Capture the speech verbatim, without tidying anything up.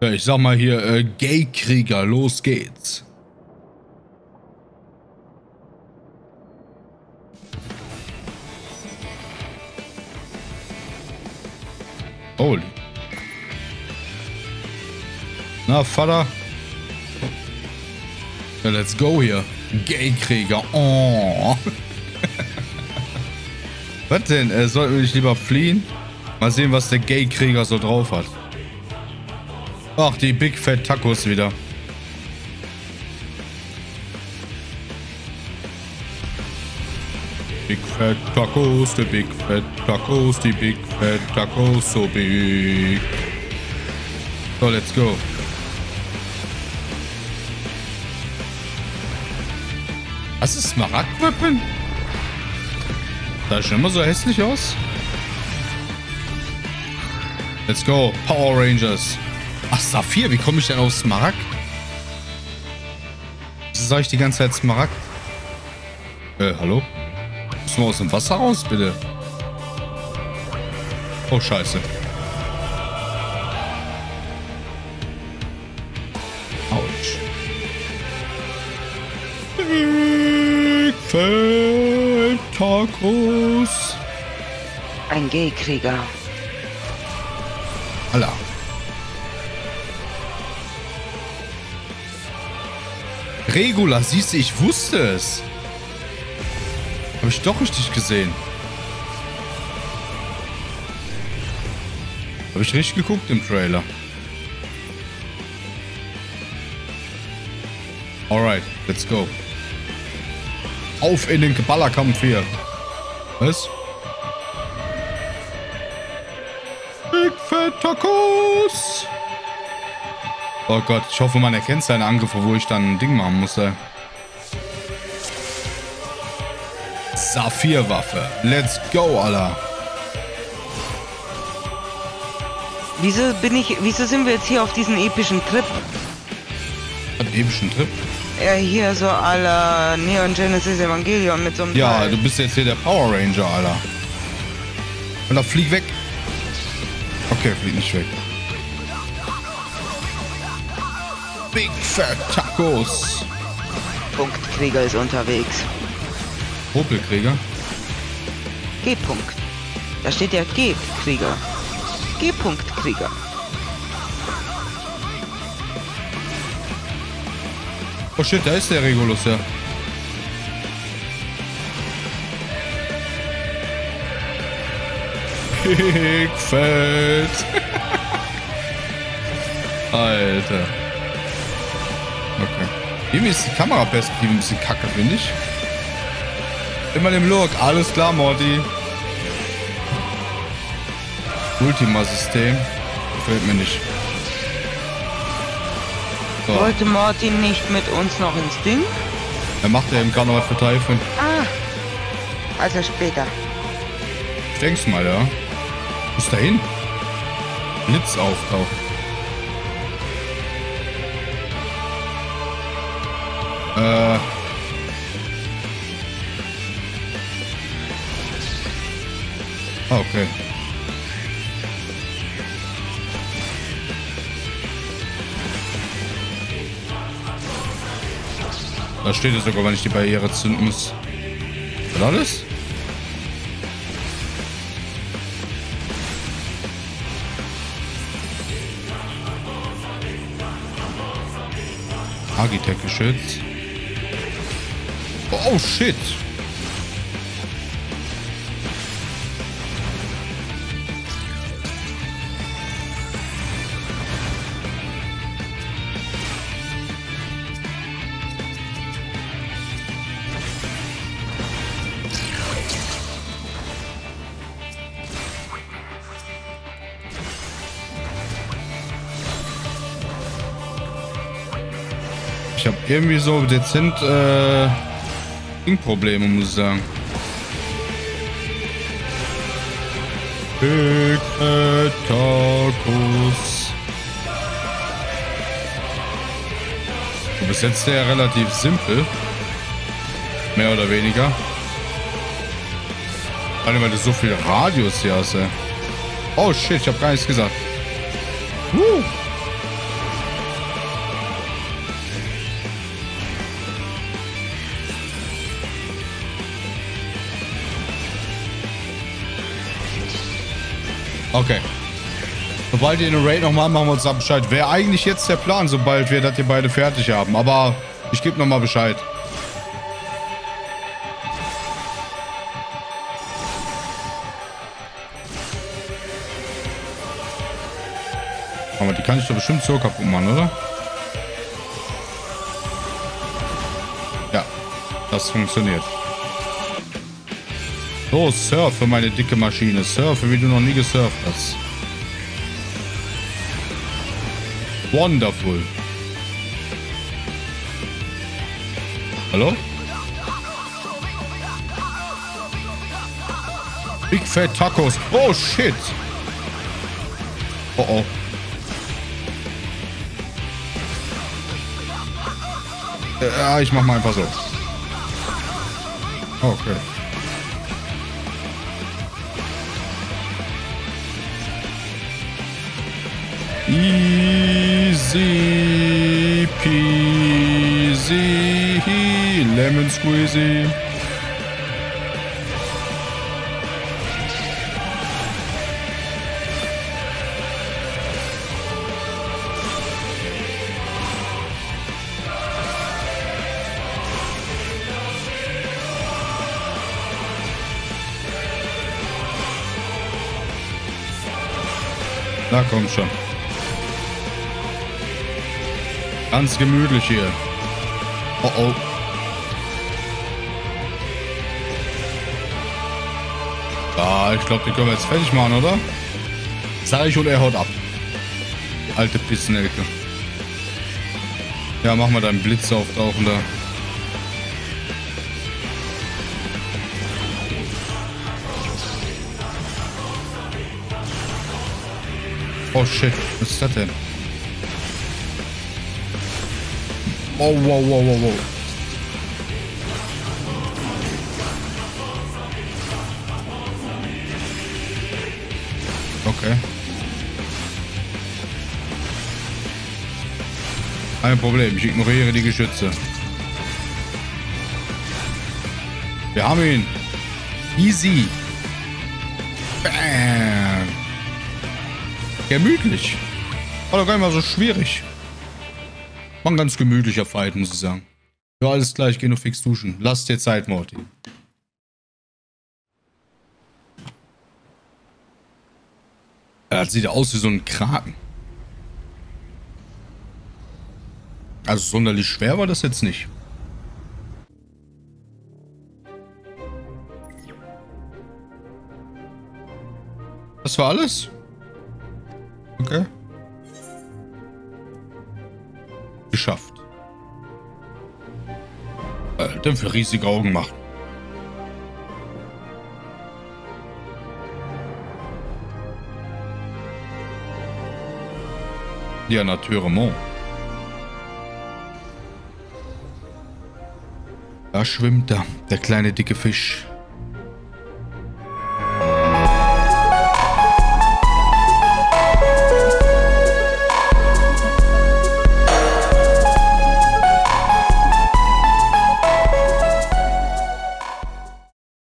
Ja, ich sag mal hier, äh, Gay-Krieger, los geht's. Holy. Na, Vater. Ja, let's go hier. Gay-Krieger. Oh. Was denn? Äh, sollten wir nicht lieber fliehen? Mal sehen, was der Gay-Krieger so drauf hat. Ach, die Big Fat Tacos wieder. Big Fat Tacos, die Big Fat Tacos, die Big Fat Tacos, so big. So, let's go. Was ist Smaragdweapon? Sah schon immer so hässlich aus. Let's go, Power Rangers. Ach, Saphir, wie komme ich denn auf Smaragd? Wieso sag ich die ganze Zeit Smaragd? Äh, hallo? Müssen wir aus dem Wasser raus, bitte? Oh, scheiße. Autsch. Big Fat Tacos. Ein Gay-Krieger. Allah. Regula, siehst du, ich wusste es. Habe ich doch richtig gesehen. Habe ich richtig geguckt im Trailer. Alright, let's go. Auf in den Ballerkampf hier. Was? Big Fat Tacos. Oh Gott, ich hoffe, man erkennt seine Angriffe, wo ich dann ein Ding machen muss. Ey. Saphirwaffe. Let's go, Alter. Wieso bin ich, wieso sind wir jetzt hier auf diesen epischen Trip? Einen epischen Trip? Ja, hier so à la Neon Genesis Evangelion mit so einem Ja, Teil. du bist jetzt hier der Power Ranger, Alter. Und da flieg weg. Okay, flieg nicht weg. Big Fat Tacos. Punktkrieger ist unterwegs. Popelkrieger? G-Punkt. Da steht ja G-Krieger. G-Punkt-Krieger. Oh shit, da ist der Regulus, ja. Big Fat. Alter. Okay. Irgendwie ist die Kameraperspektive ein bisschen kacke, finde ich. Immer im Look. Alles klar, Morty. Ultima-System. Gefällt mir nicht. So. Wollte Martin nicht mit uns noch ins Ding? Er macht ja im Karneval für Typhon. Ah. Also später. Ich denk's mal, ja. Bis dahin. Blitz auftaucht. Äh. Ah, okay. Da steht es sogar, wenn ich die Barriere zünden muss. Was alles? Agitech-Geschütz. Oh, shit. Ich habe irgendwie so dezent äh, Probleme, muss ich sagen. Big Fat Tacos. Bis jetzt ja relativ simpel. Mehr oder weniger. Vor allem, weil du so viel Radius hier hast, ey. Oh shit, ich habe gar nichts gesagt. Uh. Okay. Sobald ihr den Raid nochmal machen wir uns da Bescheid. Wäre eigentlich jetzt der Plan, sobald wir das hier beide fertig haben. Aber ich gebe nochmal Bescheid. Aber die kann ich doch bestimmt so kaputt machen, oder? Ja, das funktioniert. So, surfe meine dicke Maschine. Surfe, wie du noch nie gesurft hast. Wonderful. Hallo? Big Fat Tacos. Oh, shit. Oh, oh. Ja, ich mach mal einfach so. Okay. Easy peasy lemon squeezy. Na komm schon. Ganz gemütlich hier. Oh oh. Ah, ich glaube, die können wir jetzt fertig machen, oder? Sag ich und er haut ab. Alte Pissnelke. Ja, mach mal deinen Blitz auftauchen da. Oh shit, was ist das denn? Oh, wow, wow, wow, wow. Okay. Kein Problem, ich ignoriere die Geschütze. Wir haben ihn. Easy. Bam. Gemütlich. War doch gar nicht mal so schwierig. War ein ganz gemütlicher Fight, muss ich sagen. Ja, alles gleich, ich geh nur fix duschen. Lass dir Zeit, Morty. Das sieht aus wie so ein Kraken. Also sonderlich schwer war das jetzt nicht. Das war alles? Okay. Geschafft. Äh, dann für riesige Augen machen. Ja, naturellement. Da schwimmt er, der kleine dicke Fisch.